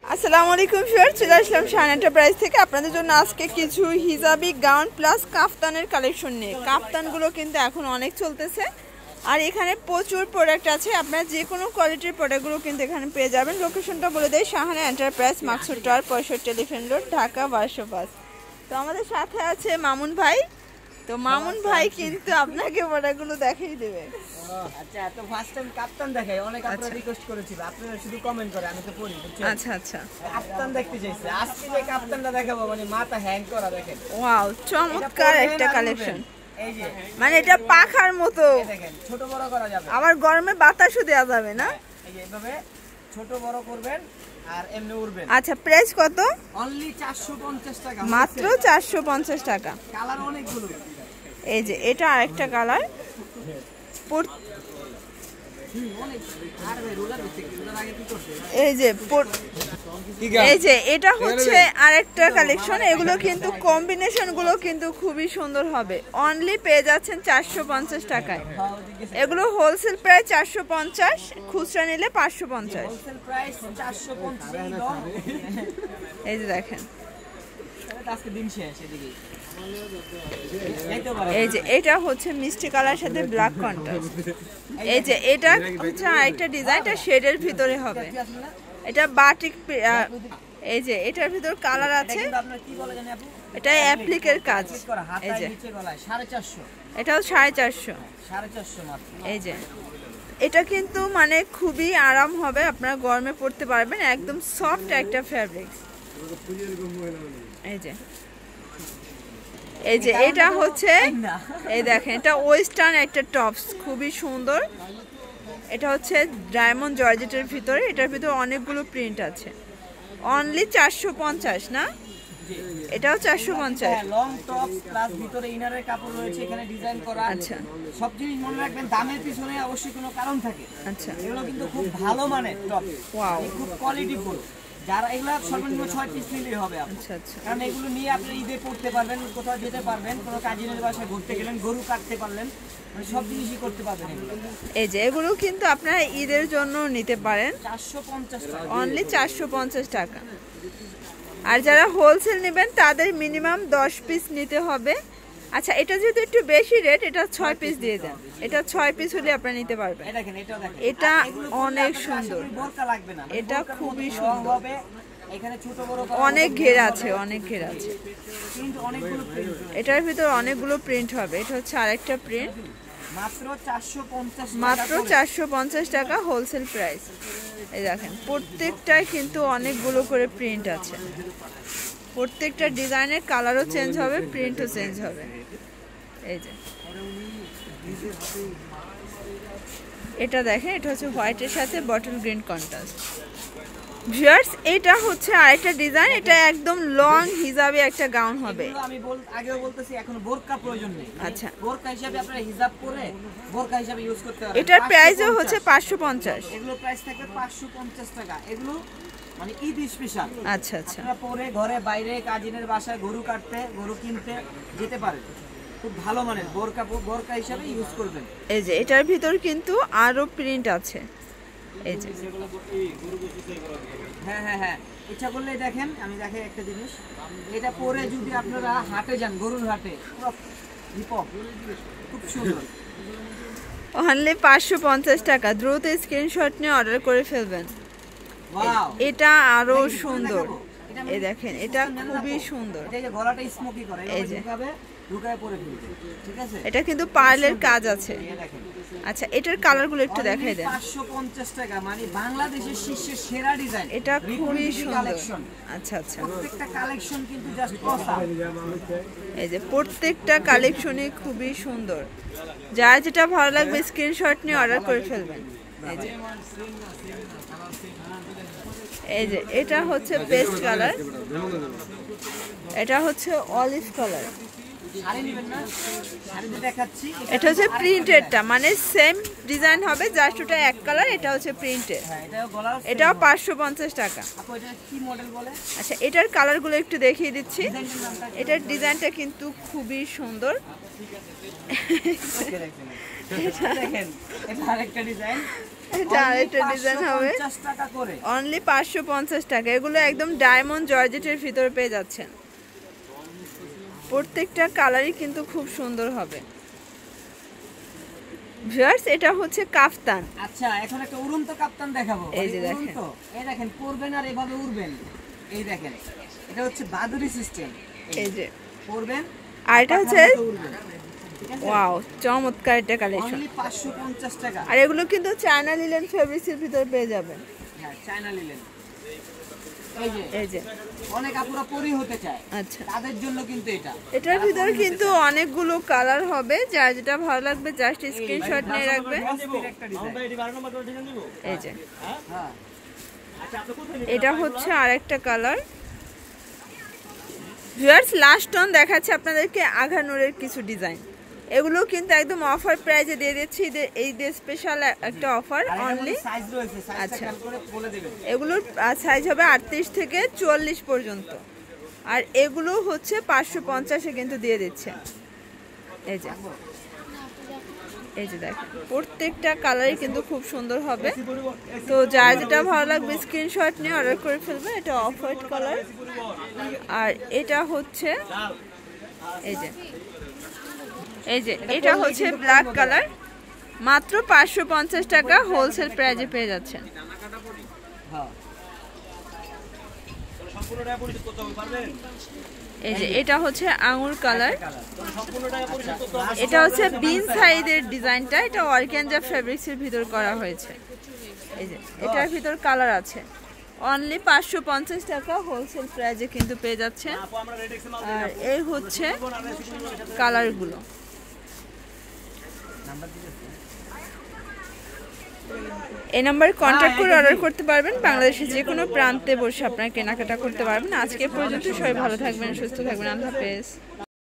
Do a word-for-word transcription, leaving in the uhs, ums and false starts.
আসসালামু আলাইকুম ভিউয়ার, চলে আসলাম শান এন্টারপ্রাইজ থেকে আপনাদের জন্য আজকে কিছু হিজাবি গাউন প্লাস কাফতানের কালেকশন নিয়ে। কাফতানগুলো কিন্তু এখন অনেক চলতেছে আর এখানে প্রচুর প্রোডাক্ট আছে। আপনারা যে কোনো কোয়ালিটির প্রোডাক্টগুলো কিন্তু এখানে পেয়ে যাবেন। লোকেশনটা বলে দেয়, শাহানা এন্টারপ্রাইজ, মাকসুদ টাওয়ার, পঁয়ষট্টি টেলিফোন রোড, ঢাকা বারোশো পাঁচ। তো আমাদের সাথে আছে মামুন ভাই। তো মামুন ভাই কিন্তু আপনাকে প্রোডাক্টগুলো দেখাই দেবে। আচ্ছা, তো ফার্স্ট টাইম কাপ্তান দেখাই, অনেক আপনারা রিকোয়েস্ট করেছিল, আপনারা শুধু কমেন্ট করে, আমি তো পড়ি। আচ্ছা আচ্ছা, কাপ্তান দেখতে চাইছে, আজকে যে কাপ্তানটা দেখাবো মানে মাথা হ্যাং করা। দেখেন, ওয়াও, চমৎকার একটা কালেকশন। এই যে মানে এটা পাখার মতো, দেখেন ছোট বড় করা যাবে, আবার গরমে বাতাসও দেওয়া যাবে না। এই যে এইভাবে ছোট বড় করবেন আর এমনি উড়বেন। আচ্ছা, প্রাইস কত? অনলি চারশো পঞ্চাশ টাকা, মাত্র চারশো পঞ্চাশ টাকা। কালার অনেকগুলো। এই যে এটা আরেকটা কালার। এই যে এই যে এটা হচ্ছে আরেকটা কালেকশন। এগুলো কিন্তু কম্বিনেশন গুলো কিন্তু খুবই সুন্দর হবে। অনলি পেয়ে যাচ্ছেন চারশো পঞ্চাশ টাকায়। এগুলো হোলসেল প্রাইস চারশো পঞ্চাশ, খুচরা নিলে পাঁচশো পঞ্চাশ। এই যে দেখেন, এই যে এটা হচ্ছে মিষ্টি কালার সাথে ব্ল্যাক কন্ট্রাস্ট। এই যে এটা হচ্ছে আরেকটা ডিজাইন, এটা শেডের ভিতরে হবে। এটা বাটিক। এই যে এটার ভিতর কালার আছে, এটা অ্যাপ্লিকের কাজ। এই যে এটাও সাড়ে চারশো। এই যে এটা কিন্তু মানে খুবই আরাম হবে, আপনারা গরমে পড়তে পারবেন। একদম সফট একটা ফ্যাব্রিক। এই যে এই যে এটা হচ্ছে, এই দেখেন, এটা ওয়েস্টার্ন একটা টপস, খুবই সুন্দর। এটা হচ্ছে ডায়মন্ড জর্জেটের ভিতরে, এটার ভিতরে অনেকগুলো প্রিন্ট আছে। অনলি চারশো পঞ্চাশ না? এটাও চারশো পঞ্চাশ। লং টপস প্লাস ভিতরে ইনারের কাপড় রয়েছে, এখানে ডিজাইন করা। আচ্ছা, সব জিনিস মনে রাখবেন, দামের পিছনে অবশ্যই কোনো কারণ থাকে। আচ্ছা, এগুলো কিন্তু খুব ভালো মানের টপ, ওয়াও, খুব কোয়ালিটিফুল। যারা এগুলো সর্বনিম্ন ছয় পিস নিলেই হবে। আচ্ছা আচ্ছা, কারণ এগুলো নিয়ে আপনি ঈদে পড়তে পারবেন, কোথাও যেতে পারবেন, কোনো কাজিনের বাসায় ঘুরতে গেলেন, গরু কাটতে পারলেন, মানে সব জিনিসই করতে পারবেন এগুলো। এই যে এগুলো কিন্তু আপনারা ঈদের জন্য নিতে পারেন। চারশো পঞ্চাশ টাকা, অনলি চারশো পঞ্চাশ টাকা। আর যারা হোলসেল নেবেন তাদের মিনিমাম দশ পিস নিতে হবে। আচ্ছা, এটা যেহেতু একটু বেশি রেট, এটা ছয় পিস দিয়ে দেন। এটা ছয় পিস হলে আপনারা নিতে পারবেন। এটা অনেক সুন্দর, এটা খুবই সুন্দর। অনেক ঘের আছে, অনেক ঘের আছে। এটার ভিতর অনেকগুলো প্রিন্ট হবে। এটা হচ্ছে আরেকটা প্রিন্ট, মাত্র চারশো পঞ্চাশ টাকা হোলসেল প্রাইস। এই দেখেন, প্রত্যেকটাই কিন্তু অনেকগুলো করে প্রিন্ট আছে। প্রত্যেকটা ডিজাইনের কালারও চেঞ্জ হবে, প্রিন্টও চেঞ্জ হবে। এই যে এটা দেখেন, এটা হচ্ছে হোয়াইটের সাথে বটল গ্রিন কন্ট্রাস্ট। ভিউয়ার্স, এটা হচ্ছে আরেকটা ডিজাইন। এটা একদম লং হিজাবে একটা গাউন হবে। আমি বল আগেও বলতেছি, এখন বোরকা প্রয়োজন নেই। আচ্ছা, বোরকা হিসাবে আপনারা হিজাব পরে বোরকা হিসাবে ইউজ করতে পারবেন। এটার প্রাইসও হচ্ছে পাঁচশো পঞ্চাশ। এগুলো প্রাইস থাকবে পাঁচশো পঞ্চাশ টাকা। এগুলো মানে ঈদ স্পেশাল। আচ্ছা আচ্ছা, আপনারা পরে ঘরে বাইরে কাজিনের বাসায় গরু কাটতে, গরু কিনতে যেতে পারেন। খুব ভালো মানের বোরকা, বোরকা হিসাবে ইউজ করবেন। এই যে এটার ভিতর কিন্তু আরো প্রিন্ট আছে। এই যে হ্যাঁ হ্যাঁ হ্যাঁ, ইচ্ছা করলে দেখেন, আমি দেখাই একটা জিনিস। এটা পরে যদি আপনারা হাটে যান, গরুর হাটে, খুব সুন্দর। অনলি পাঁচশো পঞ্চাশ টাকা। দ্রুত স্ক্রিনশট নিয়ে অর্ডার করে ফেলবেন। এটা আরো সুন্দর। এই দেখেন, এটা খুবই সুন্দর। গলাটা স্মোকি করে, এই যে ঢুকায় পরে ফেলবে, ঠিক আছে? এটা কিন্তু পার্লের কাজ আছে। আচ্ছা, এটার কালারগুলো একটু দেখাই দেন। পাঁচশো পঞ্চাশ টাকা, মানে বাংলাদেশের শীর্ষের সেরা ডিজাইন। এটা খুবই সুন্দর। আচ্ছা আচ্ছা, প্রত্যেকটা কালেকশন কিন্তু জাস্ট অসাম। এই যে প্রত্যেকটা কালেকশনই খুবই সুন্দর। যার যেটা ভালো লাগবে স্ক্রিনশট নিয়ে অর্ডার করে ফেলবেন। এই যে এই যে এটা হচ্ছে পেস্ট কালার, এটা হচ্ছে অলিভ কালার। এটা হচ্ছে প্রিন্টেডটা, মানে সেম ডিজাইন হবে, জাস্ট ওটা এক কালার। এটা হচ্ছে প্রিন্টেড, এটাও পাঁচশো পঞ্চাশ টাকা। আচ্ছা, এটার কালারগুলো একটু দেখিয়ে দিচ্ছি। এটার ডিজাইনটা কিন্তু খুবই সুন্দর। দেখেন, এটা আরেকটা ডিজাইন। এটা আরেকটা ডিজাইন হবে পঞ্চাশ টাকা করে, অনলি পাঁচশো পঞ্চাশ টাকা। এগুলো একদম ডায়মন্ড জর্জেটের ভিতরে পেয়ে যাচ্ছেন। প্রত্যেকটা কালারই কিন্তু খুব সুন্দর হবে। ভিউয়ার্স, এটা হচ্ছে কাফতান। আচ্ছা, এখন একটা উড়ন্ত কাপ্তান দেখাবো। এই যে দেখেন, উড়ন্ত, এই দেখেন পরবেন আর এভাবে উড়বেন। এই দেখেন, এটা হচ্ছে বাদুড়ি সিস্টেম। এই যে পরবেন আর এটা হচ্ছে উড়বেন। ওয়াও, চমৎকার একটা কালেকশন। অনলি পাঁচশো পঞ্চাশ টাকা। আর এগুলো কিন্তু চায়না লিলেন ফেব্রিক্সের ভিতর পেয়ে যাবেন। হ্যাঁ, চায়না লিলেন। এই যে এই যে অনেক আপুরা পরি হতে চায়, আচ্ছা, তাদের জন্য কিন্তু এটা। এটার ভিতরে কিন্তু অনেকগুলো কালার হবে, যার যেটা ভালো লাগবে জাস্ট স্ক্রিনশট নিয়ে রাখবে। এই যে হ্যাঁ, এটা হচ্ছে আরেকটা কালার। ভিউয়ার্স, লাস্ট অন দেখাচ্ছে আপনাদেরকে আঘানুরের কিছু ডিজাইন। এগুলো কিন্তু একদম অফার প্রাইসে দিয়ে দিচ্ছি, এই যে স্পেশাল একটা অফার অনলি। সাইজ রয়েছে, সাইজটা আচ্ছা, খেয়াল করে বলে দিবেন। এগুলোর সাইজ হবে আটত্রিশ থেকে চুয়াল্লিশ পর্যন্ত। আর এগুলো হচ্ছে পাঁচশো পঞ্চাশে কিন্তু দিয়ে দিচ্ছে। এই যে এই যে দেখেন, প্রত্যেকটা কালারই কিন্তু খুব সুন্দর হবে। তো যার যেটা ভালো লাগবে স্ক্রিনশট নিয়ে অর্ডার করে ফেলবেন। এটা অফ হোয়াইট কালার, আর এটা হচ্ছে এই যে এই যে এটা হচ্ছে ব্ল্যাক কালার। মাত্র পাঁচশো পঞ্চাশ টাকা হোলসেল প্রাইজে পেয়ে যাচ্ছেন। এই যে এটা হচ্ছে আঙুর কালার। এটা হচ্ছে বিন সাইডের ডিজাইনটা, এটা অর্গানজা ফেব্রিক্সের ভিতর করা হয়েছে। এই যে এটার ভিতর কালার আছে। অনলি পাঁচশো পঞ্চাশ টাকা হোলসেল প্রাইজে কিন্তু পেয়ে যাচ্ছে। আর এই হচ্ছে কালারগুলো। এই নাম্বারে কন্ট্যাক্ট করে অর্ডার করতে পারবেন। বাংলাদেশের যে কোনো প্রান্তে বসে আপনারা কেনাকাটা করতে পারবেন। আজকে পর্যন্ত সবাই ভালো থাকবেন, সুস্থ থাকবেন। আল্লাহ হাফেজ।